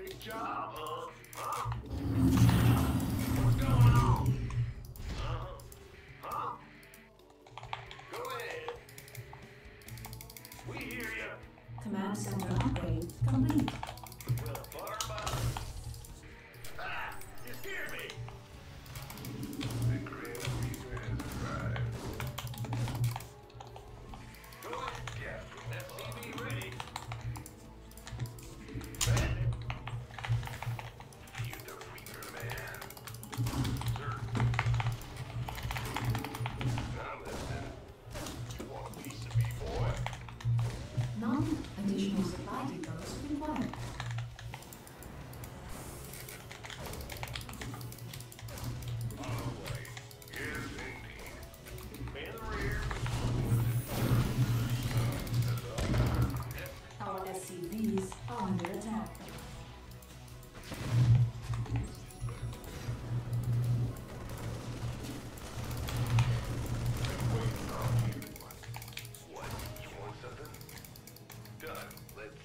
Big job, huh? Huh? What's going on? Uh-huh. Huh? Go ahead. We hear you. Command center upgrade complete. Well, fire about. Ah! You scared me! The Grand Defense Drive. Go ahead, Captain. SCV ready. Bandit. You the freaker, man. Sir. I'm listening. You want a piece of me, boy? Non-additional supply depots required. On the way. Yes, indeed. Man in the rear. Our SCVs are under attack. What? You want something? Done. Let's...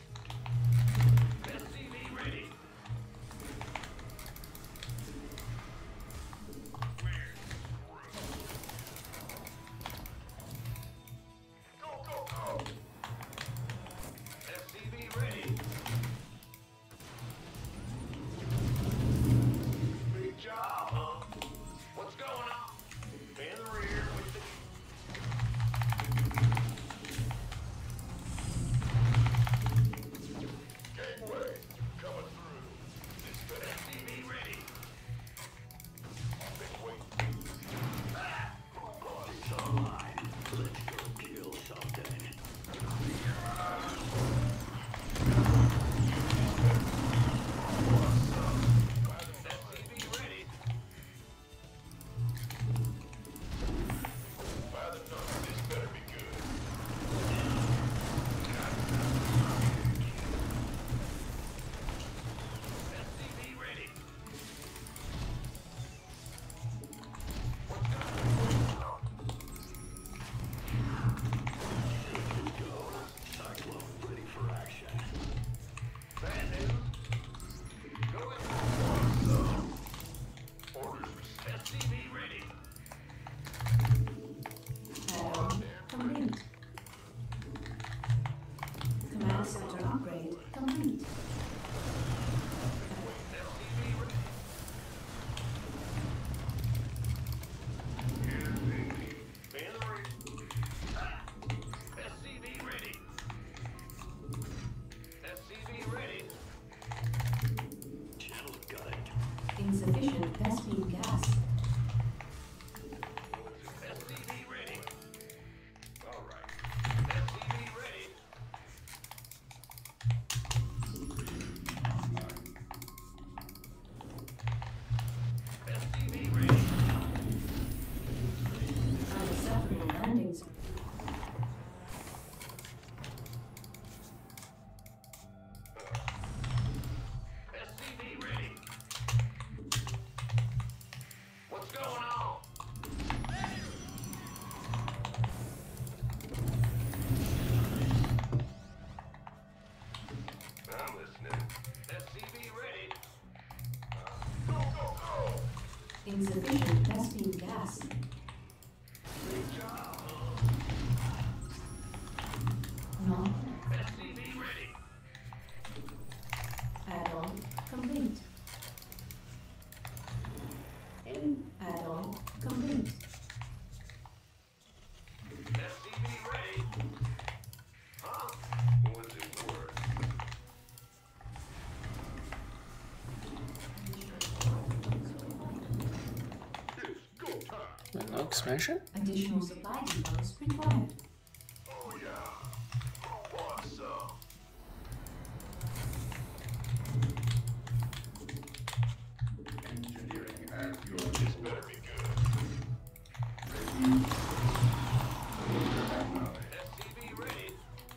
SCV ready. Where's the room? Go, go, go! SCV ready. Big job, huh? What's going on? Man in the rear with the... Gangway, coming through. This better SCV ready. Big wait. Ah! It's online. Let's go kill something. SCV ready. By the numbers, this better be good. SCV ready. What's going on? Good to go. Cyclone ready for action. Bad news. Go ahead. Orders received. SCV ready. Add-on complete. Command center upgrade complete. SCV ready. Yes, indeed. Man in the rear. Ah! SCV ready. SCV ready. Channel's got it. Insufficient Vespene gas. SCV ready. All right. SCV ready. SCV ready. Unacceptable landings. SCV ready. What's going on? I'm listening. SCV ready. Go, go, go! Insufficient Vespene gas. Great job. Non. SCV ready. Add-on complete. Add-on complete. SCV ready. Huh? What's it worth? It's go time. No expansion? Additional supply depots required. Oh yeah. Who wants some? Engineering at your... This better be good. SCV ready.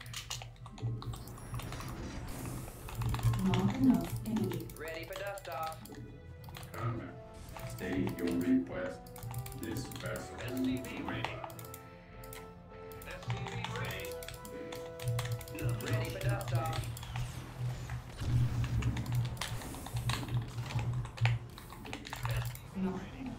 Not enough energy. Ready for dust off. Comment. State your request. This vessel. SCV ready. SCV ready. Ready for dust off. Not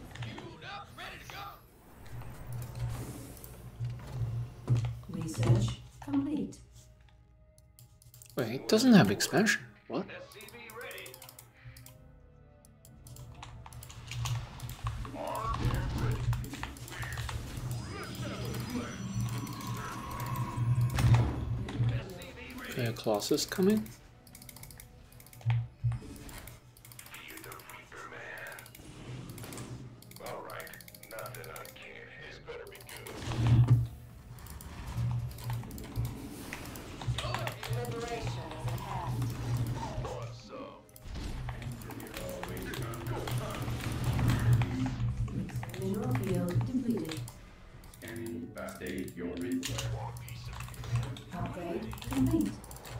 research complete. Wait, it doesn't have expansion. What? SCV ready. Colossus coming? You the Reaper man. Alright, nothing uncanny. This better be good. Liberation is at hand. What's up? Mineral field depleted. Scanning state your request. Upgrade complete.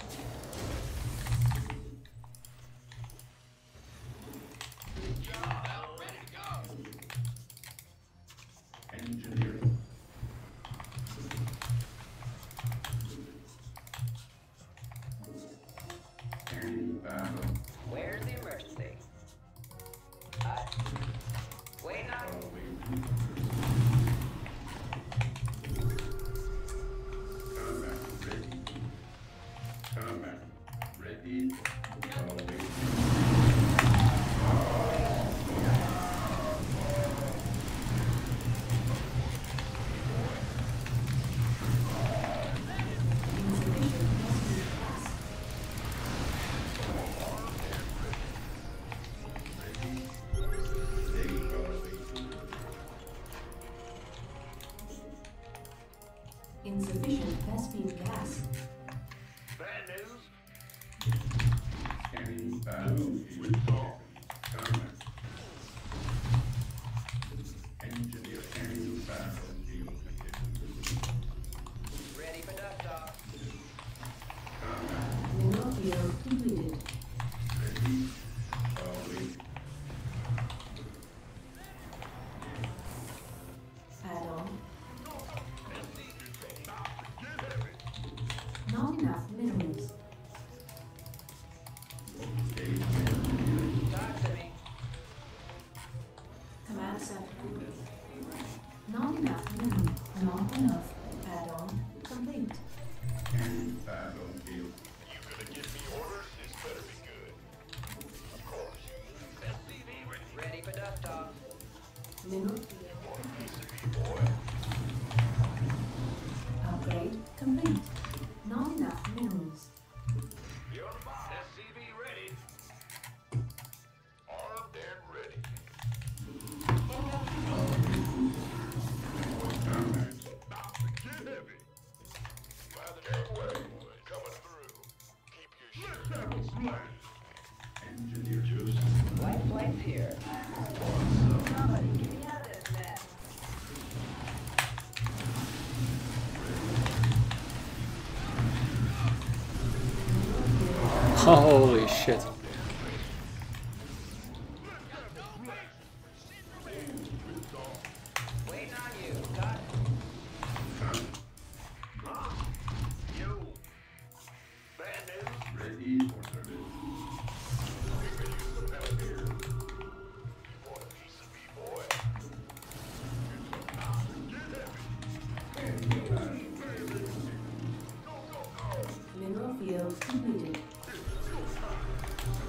Engineering. Scanning battle. Where's the emergency? Waiting on. Combat ready. Combat ready. Awaiting. Insufficient Vespene gas. Bad news? Scanning battlefield. Combat. Engineer scanning battlefield conditions. Ready for duck off. Combat Mineral field completed. ready. Awaiting. Add-on. Not enough minerals. Talk to me. Command center. Not enough minerals. Not enough. Add-on complete. Scanning battlefield. You gonna give me orders? This better be good. Of course. SCV ready. Ready for duck off. Mineral field. Boy. Upgrade complete. Not enough minerals. You're on the ball. SCV ready. Armed and ready. Combat. About to get heavy. By the gateway. Coming through. Keep your shit. Engineer chosen. White flames here. Somebody get me out of this mess. Holy shit. Waiting on you. Talk. Yo. Bad news? Ready for service. We could use some help here. You want a piece of me, boy? Mineral field completed.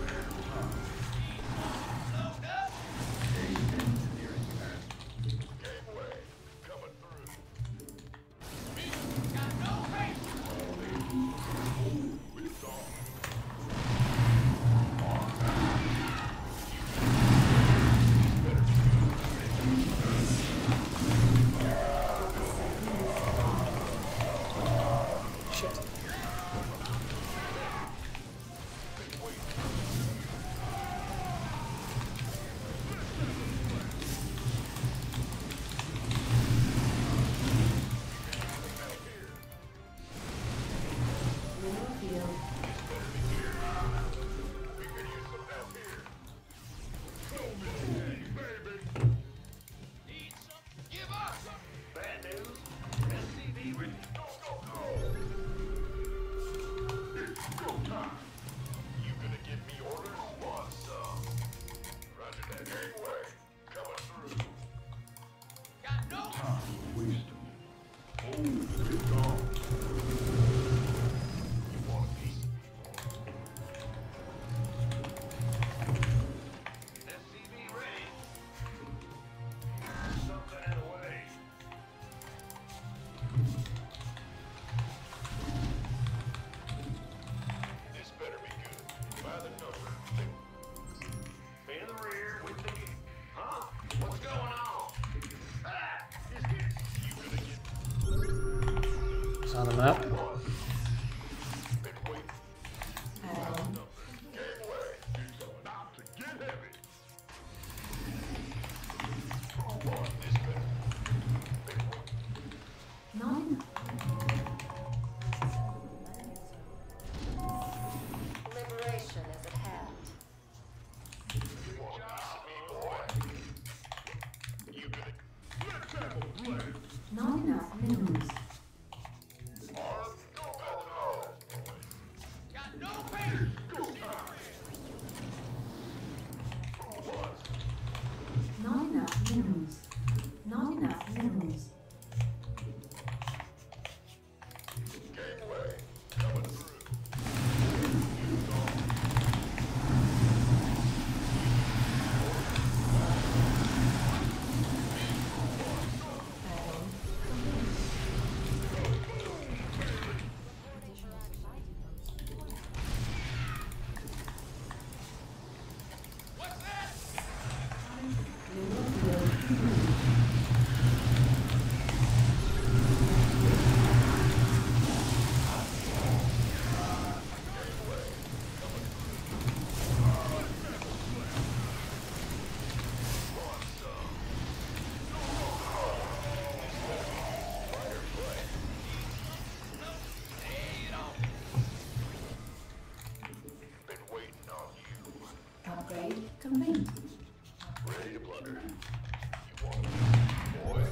Upgrade complete. Ready to plunder. You want it, boy?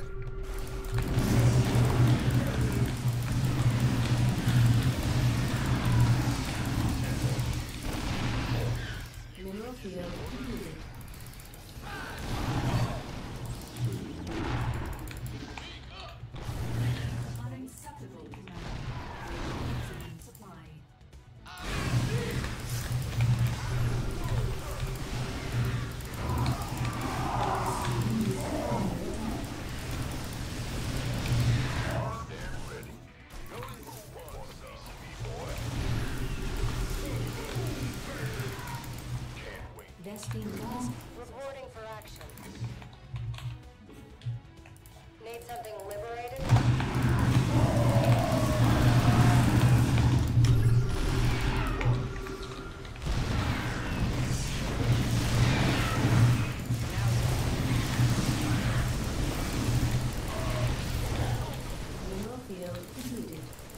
Mineral field completed. Unacceptable command. Supply. Armed and ready. Go to who wants CCB, boy? Can't wait. Vesting lost. Reporting for action. Need something liberated? Mineral field completed.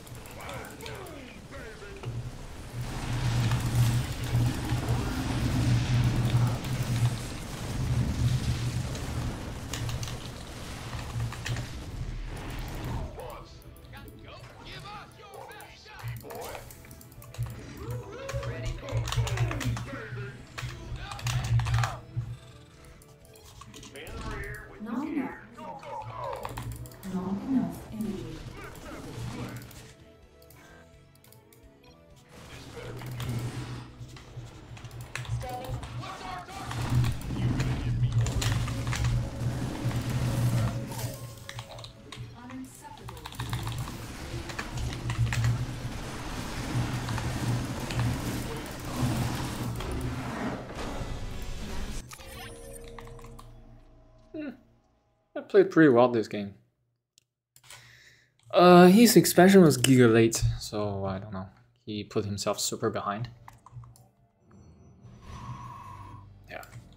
Boss. Give us your best shot, boy. Ready, In the rear with Not enough. go, go, go. Not enough energy. This better be good. Standing. You gonna give me orders? Unacceptable. I played pretty well this game. His expansion was giga late, so I don't know. He put himself super behind. Yeah.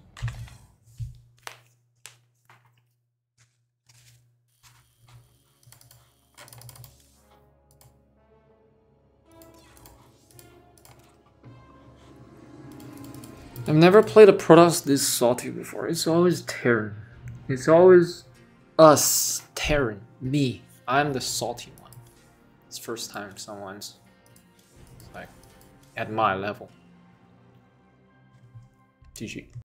I've never played a Protoss this salty before. It's always Terran. It's always us, Terran, me. I'm the salty one. It's first time someone's like at my level. GG.